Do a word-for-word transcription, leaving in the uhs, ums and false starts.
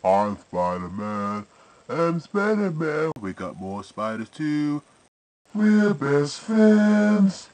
I'm Spider-Man. I'm Spider-Man. We got more spiders too. We're best friends.